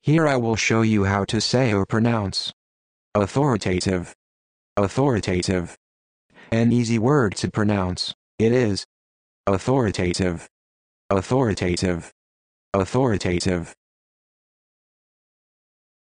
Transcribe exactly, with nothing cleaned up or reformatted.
Here I will show you how to say or pronounce authoritative. Authoritative. An easy word to pronounce. It is authoritative. Authoritative. Authoritative.